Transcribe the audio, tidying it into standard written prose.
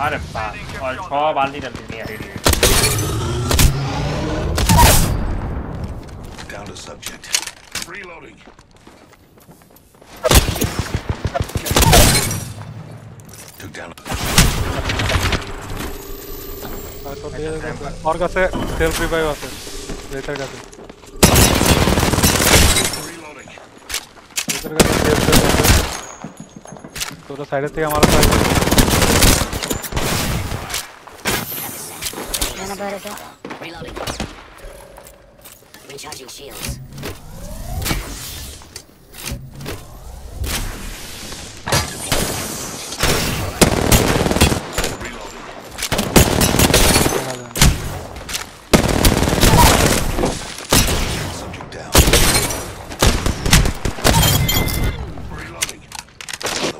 আরে বাস আর 6 বালতি তেল নিয়ে ready Down to subject. Reloading. Took down. और কাছে সেলফ রিভাইভ আছে রেটার কাছে রেটার কাছে সেলফ রিভাইভ আছে তোরা সাইড থেকে মারা পারবে Reloading. Recharging shields.